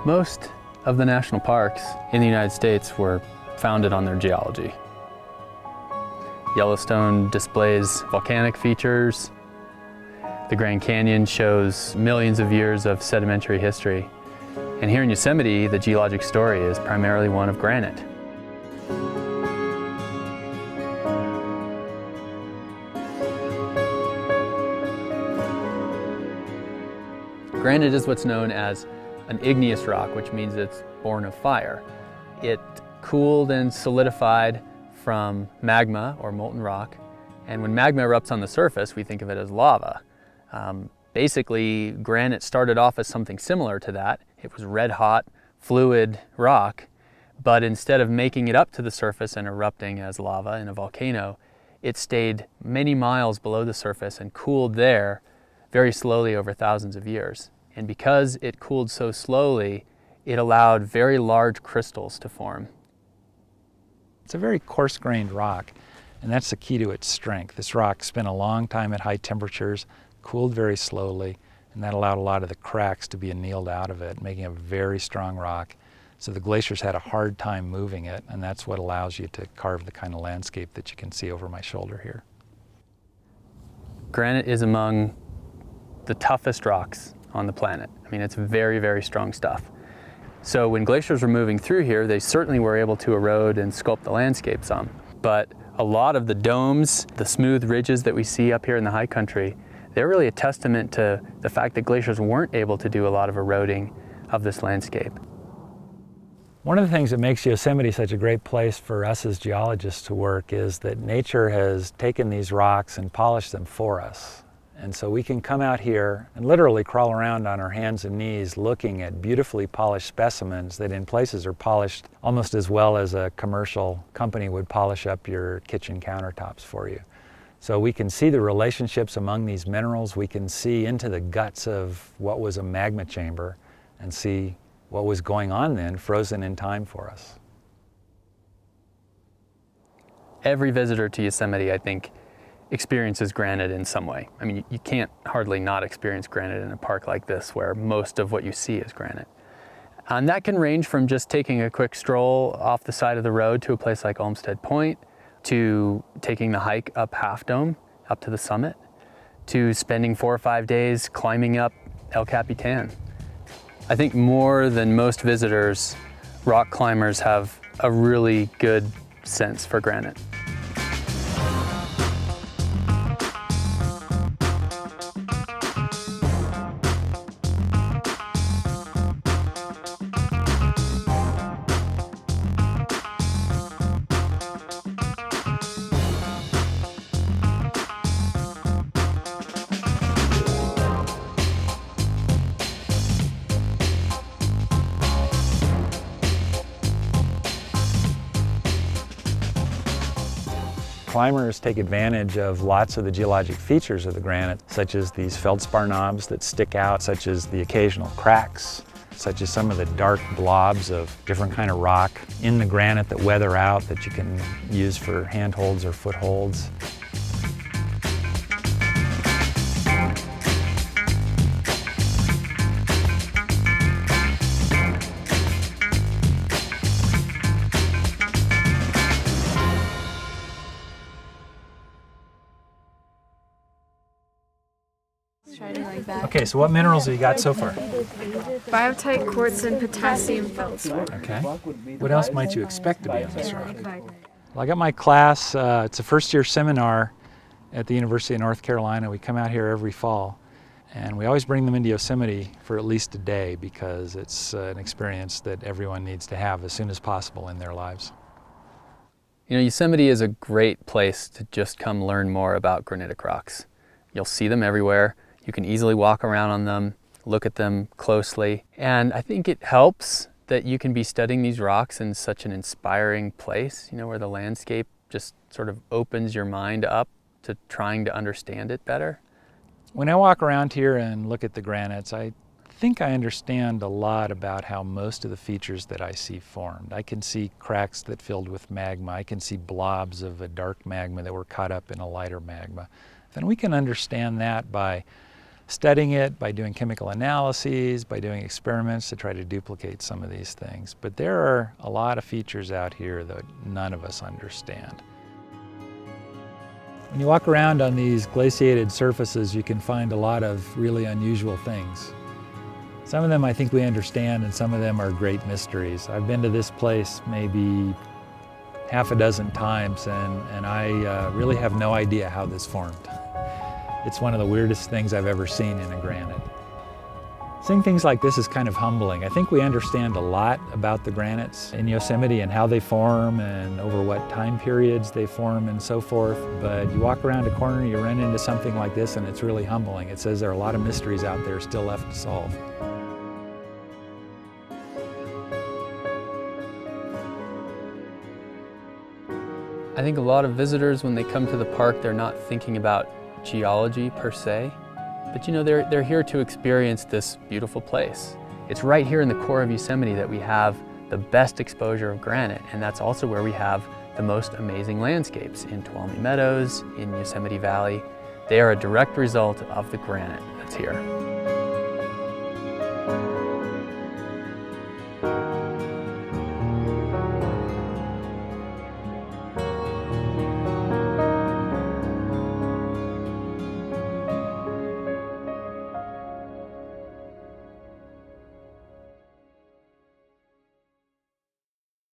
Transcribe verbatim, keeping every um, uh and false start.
Most of the national parks in the United States were founded on their geology. Yellowstone displays volcanic features. The Grand Canyon shows millions of years of sedimentary history. And here in Yosemite, the geologic story is primarily one of granite. Granite is what's known as an igneous rock, which means it's born of fire. It cooled and solidified from magma or molten rock, and when magma erupts on the surface, we think of it as lava. Um, basically, granite started off as something similar to that. It was red hot, fluid rock, but instead of making it up to the surface and erupting as lava in a volcano, it stayed many miles below the surface and cooled there very slowly over thousands of years. And because it cooled so slowly, it allowed very large crystals to form. It's a very coarse-grained rock, and that's the key to its strength. This rock spent a long time at high temperatures, cooled very slowly, and that allowed a lot of the cracks to be annealed out of it, making a very strong rock. So the glaciers had a hard time moving it, and that's what allows you to carve the kind of landscape that you can see over my shoulder here. Granite is among the toughest rocks on the planet. I mean, it's very, very strong stuff. So when glaciers were moving through here, they certainly were able to erode and sculpt the landscape some. But a lot of the domes, the smooth ridges that we see up here in the high country, they're really a testament to the fact that glaciers weren't able to do a lot of eroding of this landscape. One of the things that makes Yosemite such a great place for us as geologists to work is that nature has taken these rocks and polished them for us. And so we can come out here and literally crawl around on our hands and knees looking at beautifully polished specimens that in places are polished almost as well as a commercial company would polish up your kitchen countertops for you. So we can see the relationships among these minerals. We can see into the guts of what was a magma chamber and see what was going on then, frozen in time for us. Every visitor to Yosemite, I think, experiences granite in some way. I mean, you can't hardly not experience granite in a park like this where most of what you see is granite. And that can range from just taking a quick stroll off the side of the road to a place like Olmsted Point, to taking the hike up Half Dome, up to the summit, to spending four or five days climbing up El Capitan. I think more than most visitors, rock climbers have a really good sense for granite. Climbers take advantage of lots of the geologic features of the granite, such as these feldspar knobs that stick out, such as the occasional cracks, such as some of the dark blobs of different kind of rock in the granite that weather out that you can use for handholds or footholds. Okay, so what minerals have you got so far? Biotite, quartz, and potassium feldspar. Okay. What else might you expect to be on this rock? Well, I got my class, uh, it's a first year seminar at the University of North Carolina. We come out here every fall, and we always bring them into Yosemite for at least a day because it's uh, an experience that everyone needs to have as soon as possible in their lives. You know, Yosemite is a great place to just come learn more about granitic rocks. You'll see them everywhere. You can easily walk around on them, look at them closely. And I think it helps that you can be studying these rocks in such an inspiring place, you know, where the landscape just sort of opens your mind up to trying to understand it better. When I walk around here and look at the granites, I think I understand a lot about how most of the features that I see formed. I can see cracks that filled with magma. I can see blobs of a dark magma that were caught up in a lighter magma. Then we can understand that by studying it, by doing chemical analyses, by doing experiments to try to duplicate some of these things. But there are a lot of features out here that none of us understand. When you walk around on these glaciated surfaces, you can find a lot of really unusual things. Some of them I think we understand, and some of them are great mysteries. I've been to this place maybe half a dozen times, and, and I uh, really have no idea how this formed. It's one of the weirdest things I've ever seen in a granite. Seeing things like this is kind of humbling. I think we understand a lot about the granites in Yosemite and how they form and over what time periods they form and so forth, but you walk around a corner, you run into something like this, and it's really humbling. It says there are a lot of mysteries out there still left to solve. I think a lot of visitors, when they come to the park, they're not thinking about geology per se, but you know, they're, they're here to experience this beautiful place. It's right here in the core of Yosemite that we have the best exposure of granite, and that's also where we have the most amazing landscapes in Tuolumne Meadows, in Yosemite Valley. They are a direct result of the granite that's here.